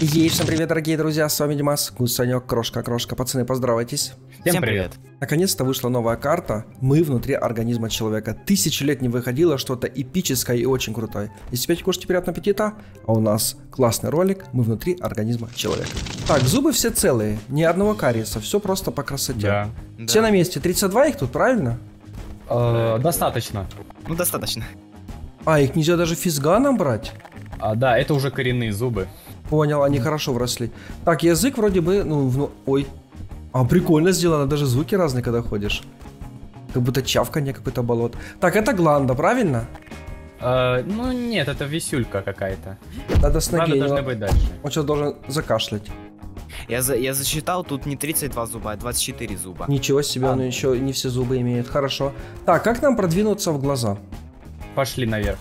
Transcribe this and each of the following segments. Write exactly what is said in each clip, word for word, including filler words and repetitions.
Ей, всем привет, дорогие друзья, с вами Димас, Гусанек, Крошка, Крошка. Пацаны, поздравайтесь. Всем привет. Наконец-то вышла новая карта «Мы внутри организма человека». Тысячи лет не выходило что-то эпическое и очень крутое. Если опять кушайте, приятного аппетита. А у нас классный ролик «Мы внутри организма человека». Так, зубы все целые, ни одного кариеса, все просто по красоте. Да. Все Да. на месте, тридцать два их тут, правильно? Э, достаточно. Ну, достаточно. А, их нельзя даже физганом брать? А, да, это уже коренные зубы. Понял, они хорошо вросли. Так, язык вроде бы, ну, в- ой. А, прикольно сделано, даже звуки разные, когда ходишь. Как будто чавканье какое-то болото. Так, это гланда, правильно? Э, ну нет, это висюлька какая-то. Надо с ноги. Правда, должны его- быть дальше. Он сейчас должен закашлять. Я, за, я засчитал, тут не тридцать два зуба, а двадцать четыре зуба. Ничего себе, А. он еще не все зубы имеет. Хорошо. Так, как нам продвинуться в глаза? Пошли наверх.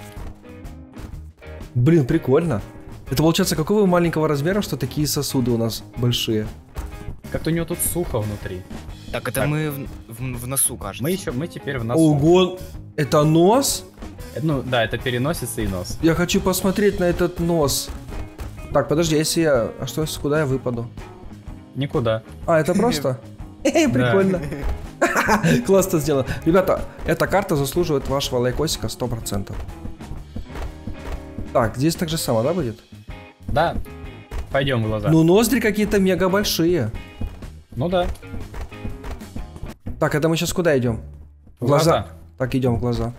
Блин, прикольно. Это получается, какого маленького размера, что такие сосуды у нас большие? Как-то у него тут сухо внутри. Так, это Так. мы в, в- в носу, кажется. Мы еще, мы теперь в носу. Ого, это нос? Э, Ну да, это переносится и нос. Я хочу посмотреть на этот нос. Так, подожди, если я... А что, если куда я выпаду? Никуда. А, это просто? Хе-хе, прикольно. Классно сделано. Ребята, эта карта заслуживает вашего лайкосика сто процентов. Так, здесь так же само, да, будет? Да. Пойдем в глаза. Ну, ноздри какие-то мега большие. Ну да. Так, это мы сейчас куда идем? В глаза. Так, идем в глаза.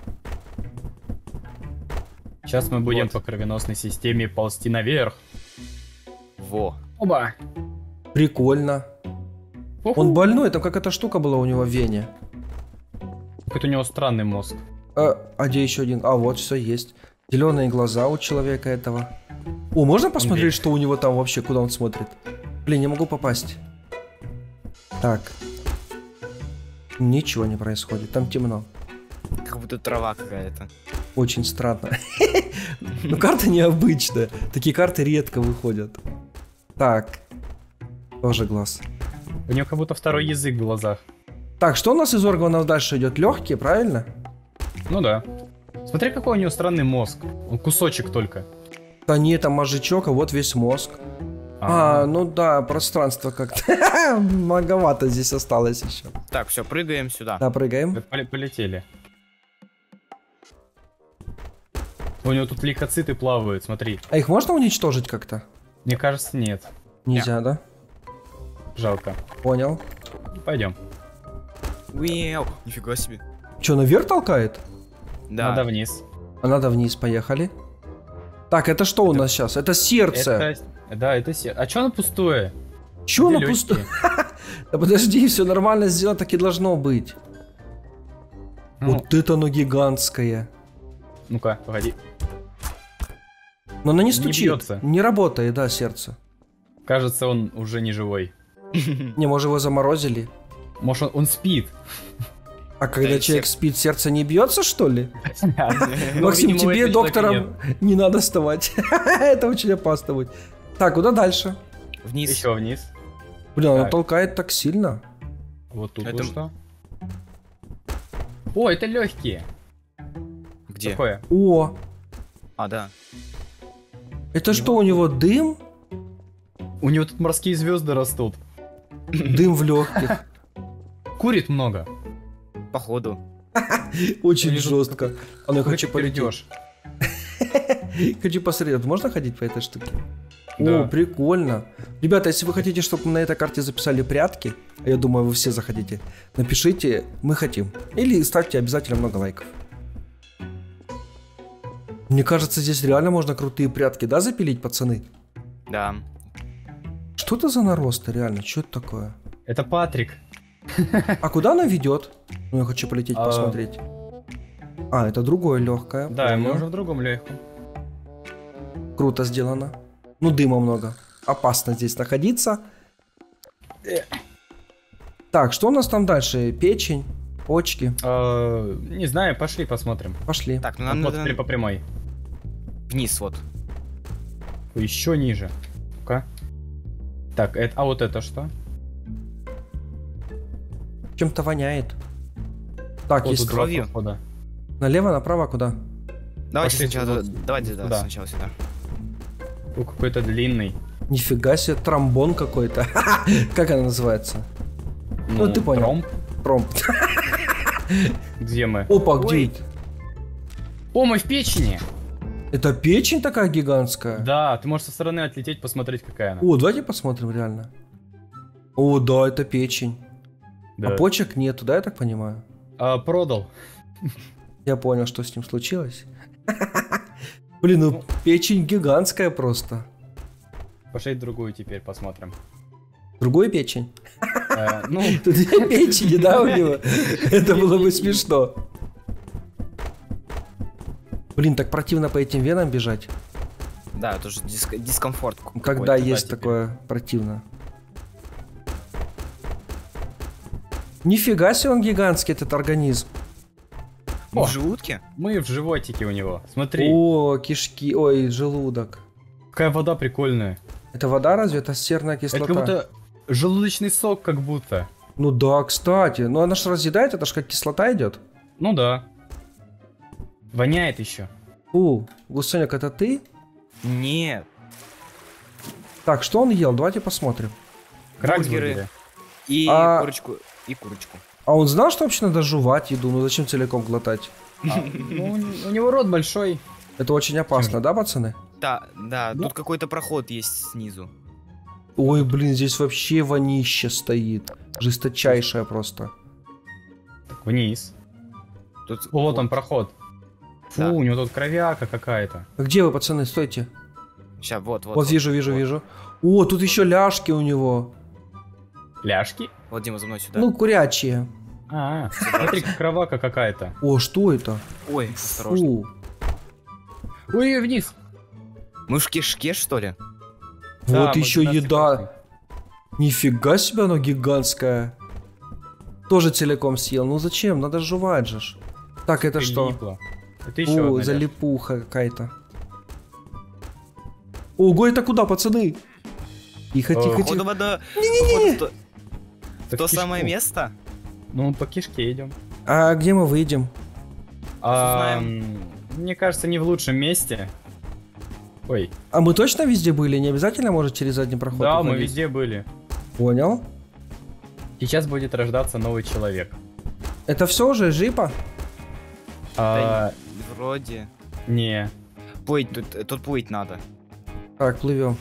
Сейчас мы будем Вот. по кровеносной системе ползти наверх. Во. Оба. Прикольно. Он больной, там какая-то штука была у него в вене. Какой-то у него странный мозг. А, а где еще один? А, вот, все есть. Зеленые глаза у человека этого. О, можно посмотреть, Андрей. что у него там вообще, куда он смотрит? Блин, не могу попасть. Так. Ничего не происходит, там темно. Как будто трава какая-то. Очень странно. Ну, карта необычная. Такие карты редко выходят. Так. Тоже глаз. У него как будто второй язык в глазах. Так, что у нас из органов дальше идет? Легкие, правильно? Ну да. Смотри, какой у него странный мозг. Он кусочек только. Да нет, там мозжечок, а вот весь мозг. А, ну да, пространство как-то многовато здесь осталось еще. Так, все, прыгаем сюда. Да, прыгаем. Поле- Полетели. У него тут лейкоциты плавают, смотри. А их можно уничтожить как-то? Мне кажется, нет. Нельзя, да? Жалко. Понял. Пойдем. Уэу, нифига себе. Че, наверх толкает? Да. Надо вниз. А надо вниз, поехали. Так, это что у нас сейчас? Это сердце. Это... Да, это се... А чё оно пустое? Че Где оно лёгкие? пустое? Да подожди, все нормально сделано, так и должно быть. Ну, Вот это оно гигантское. Ну-ка, погоди. Но оно не Не стучит. бьётся. Не работает, да, сердце. Кажется, он уже не живой. Не, может его заморозили? Может, он, он спит. А когда и человек сер- спит, сердце не бьется, что ли? Ну, Максим, видимо, тебе этого человека доктором не надо вставать. Это очень опасно будет. Так, куда дальше? нет. Вниз. Еще вниз. Блин, оно Так. толкает так сильно. Вот тут Это- вот что. О, это легкие. Где? Какое? О, А, да. это что у него, дым? У него тут морские звезды растут. Дым в легких. Курит много. Походу. Очень Или тут- жестко. А ну я хочу Куда ты полететь. перейдёшь? Хочу посмотреть, вот можно ходить по этой штуке? Да. О, прикольно. Ребята, если вы хотите, чтобы мы на этой карте записали прятки, а я думаю, вы все захотите, напишите «Мы хотим». Или ставьте обязательно много лайков. Мне кажется, здесь реально можно крутые прятки, да, запилить, пацаны? Да. Что это за нарост, реально? Что это такое? Это Патрик. А куда она ведет? Ну, я хочу полететь А. посмотреть. А, это другое легкое. Да, мы понял. уже в другом легком. Круто сделано. Ну, дыма много. Опасно здесь находиться. Так, что у нас там дальше? Печень, почки. Э, Не знаю, пошли посмотрим. Пошли. Так, ну Вот нам вот надо теперь по прямой. вниз вот. Еще ниже. Ну-ка. Так, это, а вот это что? Чем-то воняет. Так, Вот есть тут два кровью. прохода. налево, направо, куда? Давайте Пошли сначала, сюда. давайте да, Сюда. сначала сюда. О, какой-то длинный. Нифига себе, тромбон какой-то. Как она называется? Ну, ты понял. Тромб. Тромб. Где мы? Опа, где Ой. это? О, мы в печени. Это печень такая гигантская? Да, ты можешь со стороны отлететь, посмотреть, какая она. О, давайте посмотрим реально. О, да, это печень. Да. А почек нету, да, я так понимаю? А, продал. Я понял, что с ним случилось. Блин, ну печень гигантская просто. Пошли другую теперь посмотрим. Другой печень? Э, Ну, Тут две печени, да, у него? Это было бы смешно. Блин, так противно по этим венам бежать. Да, это же диск- дискомфорт. Когда какой-то. есть теперь. такое противно. Нифига себе он гигантский, этот организм. Мы О. в желудке? мы в животике у него. Смотри, О, кишки, ой, желудок. какая вода прикольная. Это вода разве? Это серная кислота. Это как будто желудочный сок, как будто. Ну да, кстати. Ну она ж разъедает, это ж как кислота идет. Ну да. Воняет еще. У, Гусеняк, это ты? Нет. Так, что он ел? Давайте посмотрим. Краксбургеры. И А- курочку. И курочку. А он знал, что вообще надо жевать еду? Ну зачем целиком глотать? А, ну, у него рот большой. Это очень опасно, да, пацаны? Да, да, Да. тут какой-то проход есть снизу. Ой, блин, здесь вообще вонище стоит. Жесточайшая просто. Так, вниз. Тут О, вот он проход. Фу, Да. у него тут кровяка какая-то. А где вы, пацаны? Стойте. Сейчас, вот, вот. Вот вижу, вижу, вот. вижу. О, тут еще ляжки у него. Ляжки? Вот, Дима, за мной сюда. Ну, курячие. А, смотри, кровака какая-то. О, что это? Ой, осторожно. Фу. Ой, вниз. Мы в кишке, что ли? Да, Вот мы еще двенадцать еда. процентов. Нифига себе, оно гигантское. Тоже целиком съел. Ну зачем? Надо жевать же. ж. Так, это что? Прилипло. Это еще О, одна ляжка. залипуха какая-то. Ого, это куда, пацаны? Тихо, О, тихо, Походу, тихо. вода... Не-не-не. походу, то- Так То кишку. самое место? Ну, по кишке идем. А где мы выйдем? А, Узнаем. м, мне кажется, не в лучшем месте. Ой, А мы точно везде были? Не обязательно, может, через задний проход? да, мы уходить? везде были. Понял. Сейчас будет рождаться новый человек. Это все уже, жипа? А, Вроде. не. Плыть, тут, тут плыть надо. Так, плывем.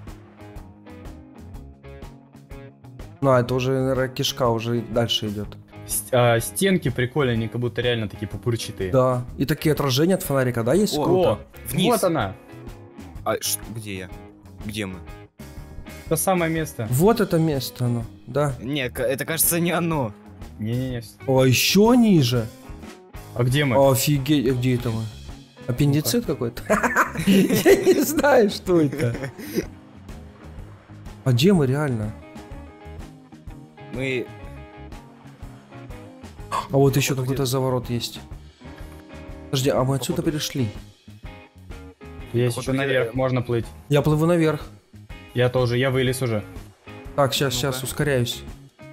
Ну, а это уже, наверное, кишка уже дальше идет. С- а, стенки прикольные, они как будто реально такие пупырчатые. Да. И такие отражения от фонарика, да, есть? О, Круто. О, Вниз. вот она. А, ш- где я? Где мы? То самое место. Вот это место, оно, да. Не, к- это кажется не оно. Не-не-не. О, еще ниже. А где мы? Офигеть, а где это мы? Аппендицит какой-то? Я не знаю, что это. А где мы реально? Мы... А вот еще какой-то заворот есть. Подожди, а мы отсюда перешли? Есть Походу, еще я- наверх, можно плыть. Я плыву наверх. Я тоже, я вылез уже. Так, сейчас, Ну-ка. сейчас, ускоряюсь.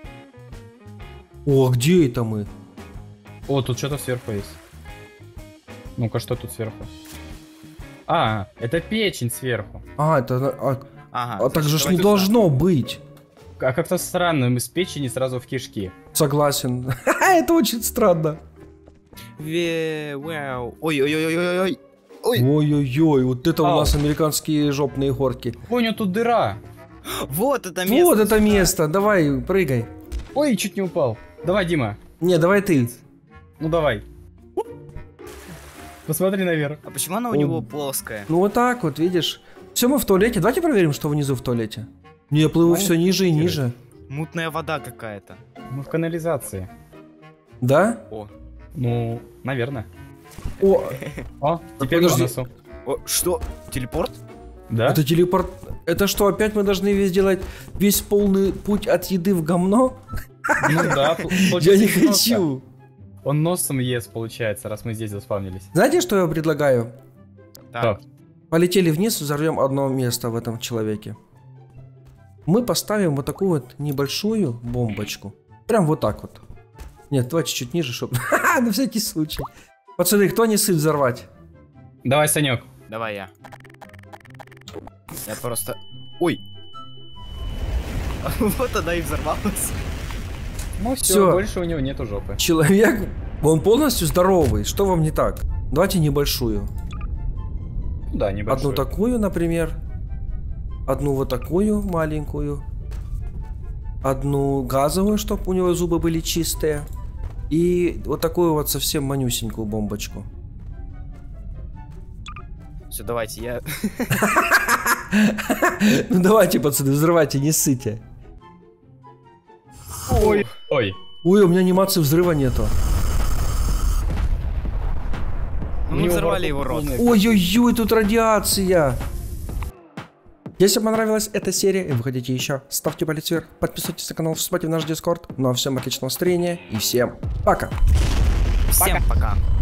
О, где это мы? О, тут что-то сверху есть. Ну-ка, что тут сверху? А, это печень сверху. А, это... А, Ага. а так же ж значит, не давайте должно быть. А как-то странно, мы с печени сразу в кишки. Согласен. Это очень странно. Ве... Вау. Ой-ой-ой-ой-ой. Ой, Ой-ой-ой, вот это у Ау. нас американские жопные горки. Ой, у него тут дыра. вот это место. Вот это сюда. место, давай, прыгай. Ой, чуть не упал. Давай, Дима. Не, давай ты. Ну давай. Посмотри наверх. А почему она у О. него плоская? Ну вот так вот, видишь. Все, мы в туалете. Давайте проверим, что внизу в туалете. Не, я плыву Давай все ниже и проверим. ниже. Мутная вода какая-то. Мы в канализации. Да? О. Ну, наверное. О, О, теперь подожди. на носу. О, что? Телепорт? Да? это телепорт. Это что, опять мы должны весь делать весь полный путь от еды в говно? Ну да, пол- Я получается, не немного. хочу. Он носом ест, получается, раз мы здесь заспавнились. Знаете, что я предлагаю? Так. Полетели вниз, взорвем одно место в этом человеке. Мы поставим вот такую вот небольшую бомбочку. Прям вот так вот. Нет, давай чуть-чуть ниже, чтобы... На всякий случай. Пацаны, кто не сыт взорвать? Давай, Санек. Давай я. Я просто... Ой. Вот она и взорвалась. Ну все, Всё. больше у него нету жопы. Человек, он полностью здоровый. Что вам не так? Давайте небольшую. Да, небольшой. Одну такую, например. Одну вот такую маленькую. Одну газовую, чтобы у него зубы были чистые. И вот такую вот совсем манюсенькую бомбочку. Все, давайте, я... Ну давайте, пацаны, взрывайте, не ссыте. Ой. Ой. Ой, у меня анимации взрыва нету. Ну, мы взорвали его рот. Ой-ой-ой, тут радиация. Если вам понравилась эта серия и вы хотите еще, ставьте палец вверх, подписывайтесь на канал, вступайте в наш дискорд. Ну а всем отличного настроения и всем пока. Всем пока.